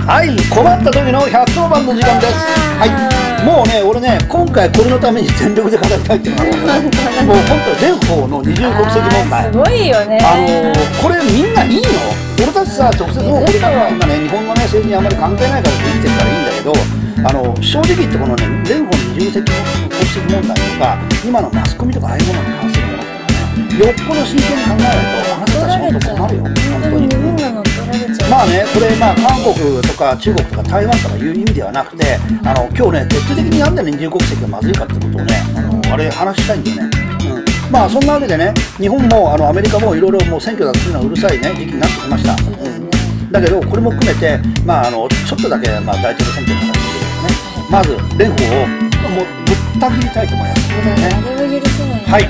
はい、困った時の110番の時間です。はい、もうね、俺ね、今回これのために全力で語りたいっていうのがもう本当蓮舫の二重国籍問題。 すごいよね。 これみんないいの？俺たちさ、直接もうこれから今ね、日本のね政治にあんまり関係ないから生きてるからいいんだけど、正直言ってこのね、蓮舫の二重国籍問題とか、今のマスコミとかああいうものに関するものっていうのはね、よっぽど真剣に考えないとあなたたち本当困るよ、本当に。まあね、これ韓国とか中国とか台湾とかいう意味ではなくて、今日ね、徹底的になんで二重国籍がまずいかってことをね、あれ話したいんだよね。まあそんなわけでね、日本もアメリカもいろいろもう選挙だというのはうるさいね時期になってきました。だけどこれも含めて、ちょっとだけ大統領選挙の話ですけどね、まず蓮舫をもうぶった切りたいと思います。 誰も許せない。 はい、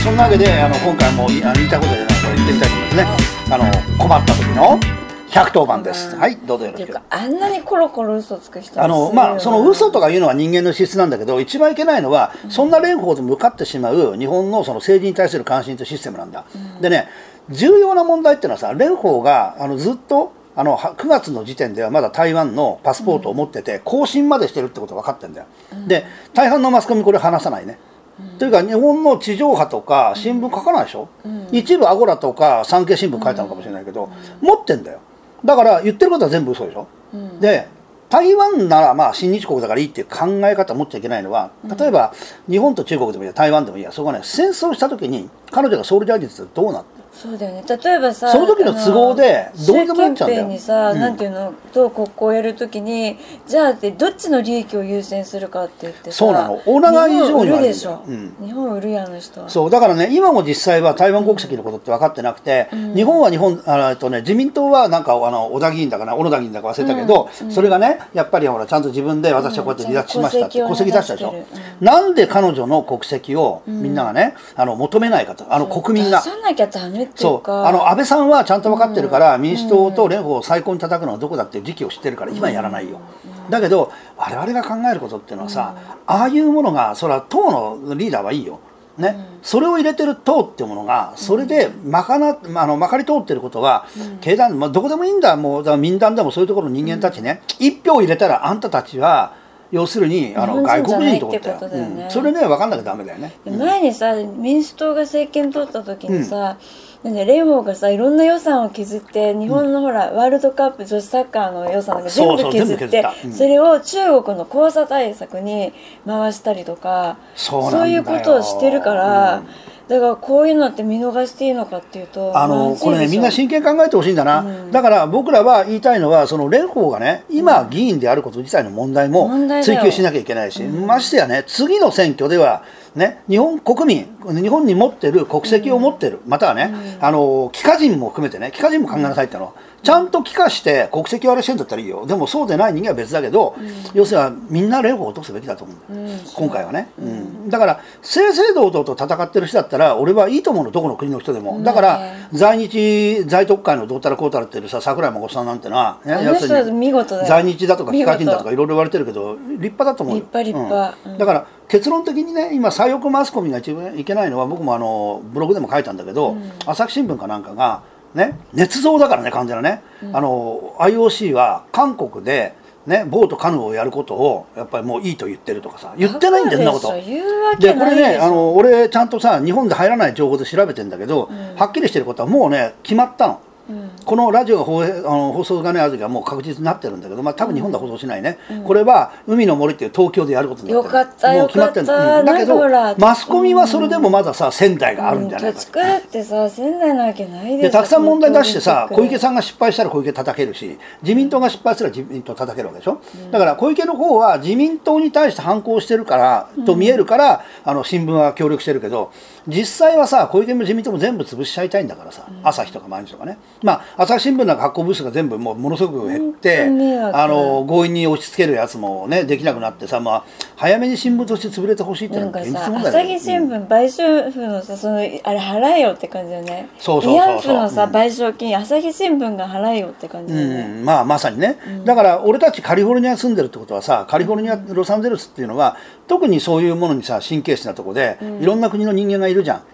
そんなわけで今回も言いたいことでね、これ言ってみたいと思いますね。困った時の110番です。はい、どうぞよろしく。 あんなにコロコロ嘘つく人その嘘とかいうのは人間の資質なんだけど、一番いけないのは、そんな蓮舫と向かってしまう日本のその政治に対する関心とシステムなんだ。でね、重要な問題っていうのはさ、蓮舫がずっと9月の時点ではまだ台湾のパスポートを持ってて、更新までしてるってことが分かってんだよ。で、大半のマスコミこれ話さないね。というか日本の地上波とか新聞書かないでしょ。一部アゴラとか産経新聞書いたのかもしれないけど、持ってんだよ。だから言ってることは全部嘘でしょ。で、台湾なら親日国だからいいっていう考え方を持っちゃいけないのは、例えば日本と中国でもいいや台湾でもいいや、そこはね、戦争した時に彼女が総理大臣ってどうなって、 そうだよね。例えばさ、 その時の都合でどうにでもなっちゃうんだよ。 習近平にさ、なんていうのと国交をやるときに、じゃあってどっちの利益を優先するかって言ってさ、 そうなの。オーナー以上に売るでしょ。日本売るやんの人は。 そうだからね、今も実際は台湾国籍のことって分かってなくて、日本は自民党はなんか小田議員だかな、小野田議員だか忘れたけど、それがね、やっぱりほらちゃんと自分で私はこうやって離脱しましたって戸籍出したでしょ。なんで彼女の国籍をみんながね求めないかと、国民が。 出さなきゃダメっていうか。 そう、安倍さんはちゃんと分かってるから、民主党と蓮舫を最高に叩くのはどこだっていう時期を知ってるから今やらないよ。だけど我々が考えることっていうのはさ、ああいうものが、それは党のリーダーはいいよ、ね、それを入れてる党っていうものがそれでまかり通ってることは、経団、どこでもいいんだ、もう民団でもそういうところの人間たちね、一票入れたらあんたたちは要するに外国人ってことだよ。それね、分かんなきゃダメだよね。 前にさ、民主党が政権取った時にさ、蓮舫がさ、いろんな予算を削って日本のほら、ワールドカップ女子サッカーの予算が全部削って、それを中国の黄砂対策に回したりとか、そういうことをしてるから。だからこういうのって見逃していいのかっていうと、 これね、みんな真剣に考えてほしいんだな。だから僕らは言いたいのは、その蓮舫がね、今議員であること自体の問題も追及しなきゃいけないし、ましてやね、次の選挙ではね、日本国民、日本に持ってる国籍を持ってる、またはね、帰化人も含めてね、帰化人も考えなさいっての。ちゃんと帰化して国籍をあれしてんだったらいいよ。でもそうでない人間は別だけど、要するにみんな蓮舫を落とすべきだと思うんだよ、今回はね。だから正々堂々と戦ってる人だったら俺はいいと思うの、どこの国の人でも。だから在特会のどうたらこうたらっていうさ、桜井真さんなんてのは、 要するに在日だとか帰化人だとかいろいろ言われてるけど立派だと思うよ。 立派。 だから結論的にね、今左翼マスコミが一番いけないのは、僕もブログでも書いたんだけど、朝日新聞かなんかがね、捏造だからね、完全なね、IOC は韓国でね、ボートカヌーをやることをやっぱりもういいと言ってるとかさ、言ってないんだよ、そんなこと。でこれね、俺ちゃんとさ、日本で入らない情報で調べてんだけど、はっきりしてることはもうね決まったの。このラジオが放送がねある時はもう確実になってるんだけど、多分日本では放送しないね。これは海の森っていう東京でやることになってる。 よかったよかった。 だけどマスコミはそれでもまださ、仙台があるんじゃないか。 土地狂ってさ、仙台なわけないでしょ。 でたくさん問題出してさ、小池さんが失敗したら小池叩けるし、自民党が失敗したら自民党叩けるわけでしょ。だから小池の方は自民党に対して反抗してるからと見えるから、新聞は協力してるけど、実際はさ、小池も自民党も全部潰しちゃいたいんだからさ、朝日とか毎日とかね。朝日新聞なんか発行部数が全部ものすごく減って、強引に押し付けるやつもねできなくなってさ、早めに新聞として潰れてほしいっていうのが現実問題だよ。 朝日新聞買収婦のさ、あれ払えよって感じだよね。 そう慰安婦のさ、賠償金朝日新聞が払えよって感じだよね。 まさにね。だから俺たちカリフォルニアに住んでるってことはさ、カリフォルニアロサンゼルスっていうのは特にそういうものにさ神経質なとこで、いろんな国の人間がいるじゃん。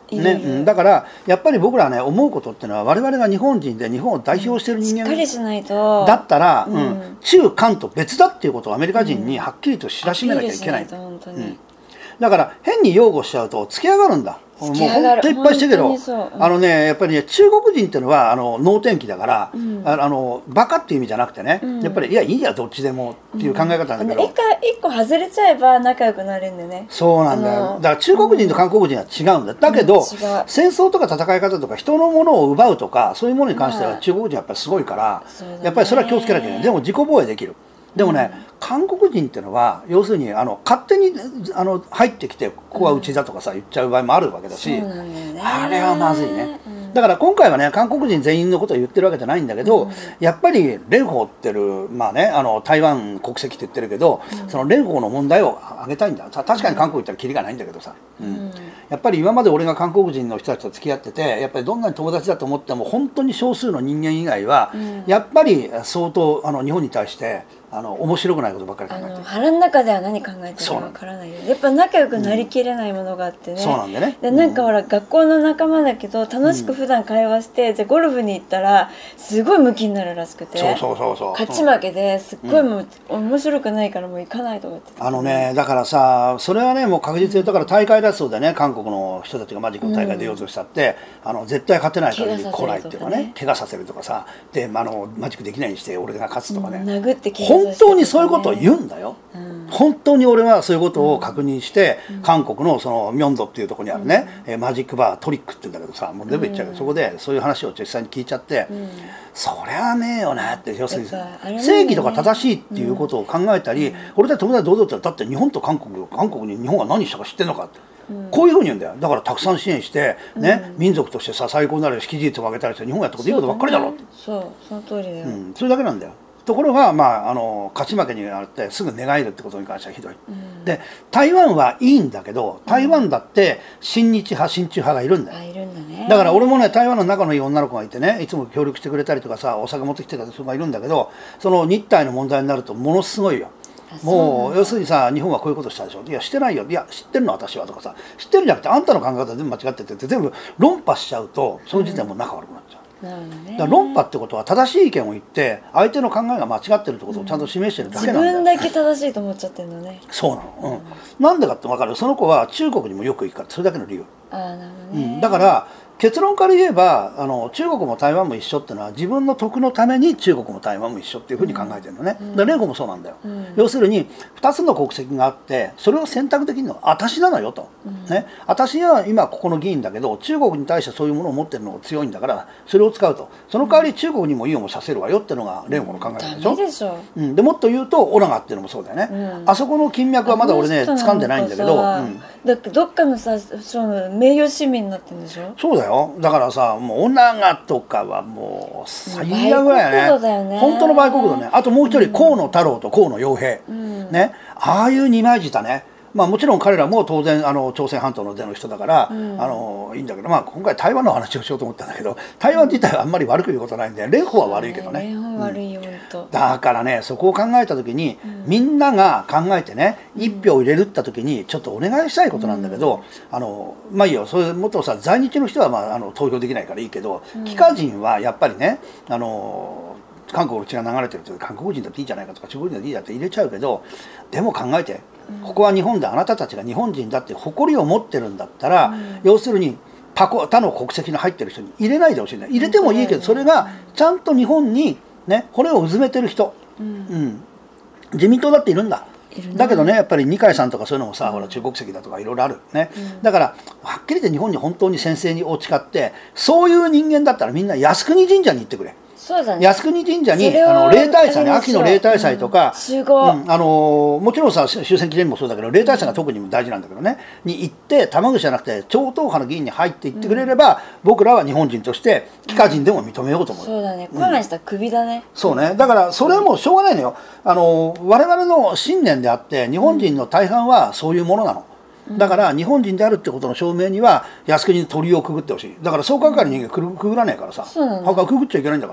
ね、だからやっぱり僕らはね思うことっていうのは、我々が日本人で日本を代表している人間しっかりしないとだったら、中韓と別だっていうことをアメリカ人にはっきりと知らしめなきゃいけない。だから変に擁護しちゃうとつけ上がるんだ。もう本当いっぱいしてるけど、やっぱりね、中国人っていうのは能天気だから、バカっていう意味じゃなくてね、やっぱりいやいいやどっちでもっていう考え方なんだけど、 一個外れちゃえば仲良くなれるんだよね。 そうなんだよ。だから中国人と韓国人は違うんだ。だけど、戦争とか戦い方とか人のものを奪うとかそういうものに関しては中国人はやっぱりすごいから、やっぱりそれは気をつけなきゃいけない。でも自己防衛できる。でもね、韓国人っていうのは要するに勝手に入ってきてここはうちだとかさ言っちゃう場合もあるわけだし、あれはまずいね。だから今回はね韓国人全員のことを言ってるわけじゃないんだけど、やっぱり蓮舫ってる台湾国籍って言ってるけど、その蓮舫の問題を挙げたいんだ。確かに韓国行ったらキリがないんだけどさ、やっぱり今まで俺が韓国人の人たちと付き合ってて、やっぱりどんなに友達だと思っても本当に少数の人間以外は、やっぱり相当日本に対して面白くないことばっかり考えてる。 腹の中では何考えてるかわからないよ。やっぱ仲良くなりきれないものがあってね。 そうなんでね。 でなんかほら学校の仲間だけど楽しく普段会話して、じゃあゴルフに行ったらすごいムキになるらしくて、勝ち負けですっごいもう面白くないからもう行かないとか言ってた。 だからさ、それはねもう確実にだから大会だそうでね、韓国の人たちがマジックの大会出ようとしたって、絶対勝てない限り来ないっていうかね、怪我させるとかさ、でマジックできないにして俺が勝つとかね、 殴って本当にそういうことを言うんだよ。本当に俺はそういうことを確認して、韓国のそのミョンドっていうところにあるね、マジックバートリックって言うんだけどさ、もう全部言っちゃうけど、そこでそういう話を実際に聞いちゃって、そりゃねえよなって、要するに正義とか正しいっていうことを考えたり、俺たち友達どうだったらだって日本と韓国に日本が何したか知ってんのかって。こういうふうに言うんだよ。だからたくさん支援してね、民族としてさ最高になる識字率を上げたりして日本やったこといいことばっかりだろって。 そうその通りだよ。 それだけなんだよ。ところが勝ち負けになってすぐ寝返るってことに関してはひどい。で台湾はいいんだけど、台湾だって親日派親中派がいるんだよ。だから俺もね台湾の仲のいい女の子がいてね、いつも協力してくれたりとかさ、お酒持ってきてた人がいるんだけど、その日台の問題になるとものすごいよ。もう要するにさ、日本はこういうことしたでしょ、いやしてないよ、いや知ってるの私はとかさ、知ってるんじゃなくてあんたの考え方全部間違っててって全部論破しちゃうと、その時点でもう仲悪くなっちゃう。だから論破ってことは正しい意見を言って相手の考えが間違ってるってことをちゃんと示してるだけなんだよ。 自分だけ正しいと思っちゃってるのね。 そうなの。なんでかって分かる。その子は中国にもよく行くから、それだけの理由。だから結論から言えば中国も台湾も一緒っていうのは自分の得のために中国も台湾も一緒っていうふうに考えてるのね。で蓮舫もそうなんだよ。要するに2つの国籍があってそれを選択できるのは私なのよと、私は今ここの議員だけど中国に対してそういうものを持ってるのが強いんだからそれを使うと、その代わり中国にもいい思いさせるわよっていうのが蓮舫の考えなんでしょ。でもっと言うとオラガっていうのもそうだよね。あそこの金脈はまだ俺ね掴んでないんだけど、 だってどっかのさ名誉市民になってるんでしょ。 そうだよ。だからさ、もうオナガとかはもう最悪だよね。本当の売国度ね。あともう一人河野太郎と河野洋平、ね、ああいう二枚舌ね。もちろん彼らも当然朝鮮半島の出の人だから、いいんだけど、今回台湾の話をしようと思ったんだけど、台湾自体はあんまり悪く言うことないんで蓮舫は悪いけどね。だからねそこを考えた時に、みんなが考えてね1票入れるった時にちょっとお願いしたいことなんだけど、いいよ、それもっとさ在日の人は投票できないからいいけど、帰化人はやっぱりね韓国の血が流れてると韓国人だっていいじゃないかとか中国人だっていいだって入れちゃうけど、でも考えてここは日本であなたたちが日本人だって誇りを持ってるんだったら、要するに他の国籍の入ってる人に入れないでほしいね。入れてもいいけどそれがちゃんと日本にね骨をうずめてる人、自民党だっているんだ。だけどねやっぱり二階さんとかそういうのもさ、ほら中国籍だとかいろいろあるね。だからはっきり言って日本に本当に先生にお誓って、そういう人間だったらみんな靖国神社に行ってくれ。靖国神社に例大祭ね、秋の例大祭とか、もちろんさ終戦記念もそうだけど例大祭が特に大事なんだけどね、に行って玉串じゃなくて超党派の議員に入っていってくれれば、僕らは日本人として帰化人でも認めようと思う。 そうだね、こんなんしたらクビだね。 そうね、だからそれはもうしょうがないのよ。我々の信念であって日本人の大半はそういうものなの。だから日本人であるってことの証明には靖国に鳥居をくぐってほしい。だから創価学会の人間くぐらないからさ、墓くぐっちゃいけないんだから。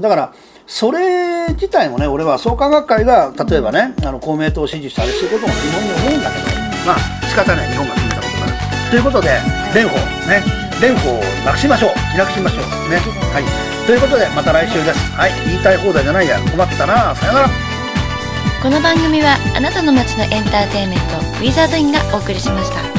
だからそれ自体もね、俺は創価学会が例えばね公明党を支持したりすることも疑問に思うんだけど、仕方ない、日本が決めたことだから。 ということで蓮舫ね、蓮舫をなくしましょう、なくしましょうね。はい、ということでまた来週です。はい、言いたい放題じゃないや、困ったな、さよなら。 この番組はあなたの街のエンターテインメントウィザードインがお送りしました。